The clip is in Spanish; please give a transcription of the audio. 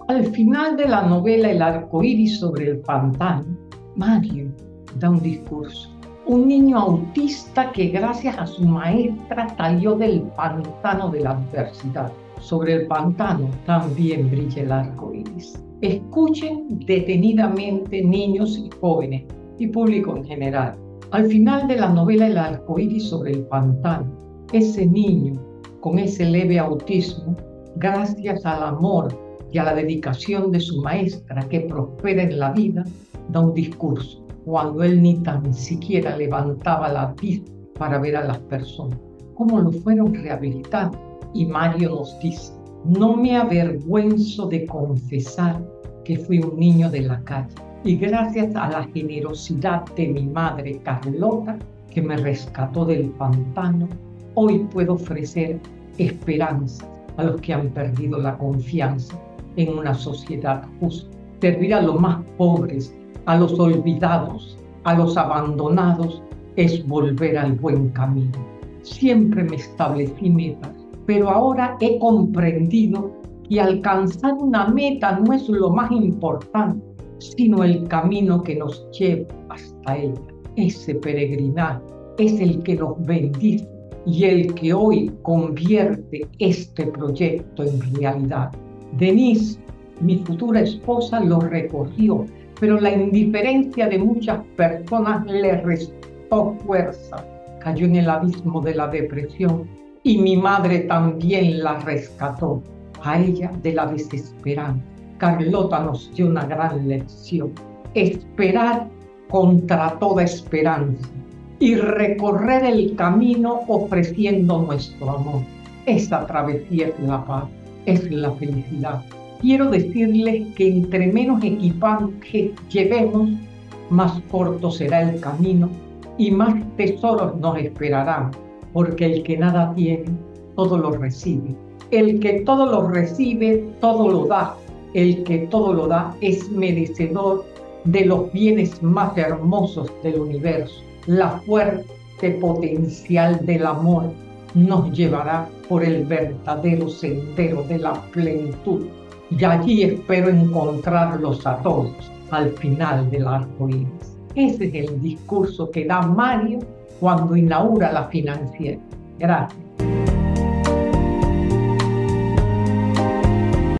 Al final de la novela El arco iris sobre el pantano, Mario da un discurso. Un niño autista que gracias a su maestra salió del pantano de la adversidad. Sobre el pantano también brilla el arco iris. Escuchen detenidamente, niños y jóvenes y público en general. Al final de la novela El arco iris sobre el pantano, ese niño con ese leve autismo, gracias al amor y a la dedicación de su maestra que prospera en la vida, da un discurso cuando él ni tan siquiera levantaba la vista para ver a las personas, cómo lo fueron rehabilitando. Y Mario nos dice: no me avergüenzo de confesar que fui un niño de la calle, y gracias a la generosidad de mi madre Carlota, que me rescató del pantano, hoy puedo ofrecer esperanza a los que han perdido la confianza en una sociedad justa, servir a los más pobres, a los olvidados, a los abandonados, es volver al buen camino. Siempre me establecí metas, pero ahora he comprendido que alcanzar una meta no es lo más importante, sino el camino que nos lleva hasta ella. Ese peregrinaje es el que nos bendice y el que hoy convierte este proyecto en realidad. Denise, mi futura esposa, lo recorrió, pero la indiferencia de muchas personas le restó fuerza. Cayó en el abismo de la depresión y mi madre también la rescató, a ella de la desesperanza. Carlota nos dio una gran lección: esperar contra toda esperanza y recorrer el camino ofreciendo nuestro amor. Esa travesía es la paz, es la felicidad. Quiero decirles que entre menos equipaje llevemos, más corto será el camino y más tesoros nos esperarán, porque el que nada tiene, todo lo recibe. El que todo lo recibe, todo lo da. El que todo lo da es merecedor de los bienes más hermosos del universo. La fuerte potencial del amor nos llevará por el verdadero sendero de la plenitud. Y allí espero encontrarlos a todos al final del arco iris. Ese es el discurso que da Mario cuando inaugura la financiera. Gracias.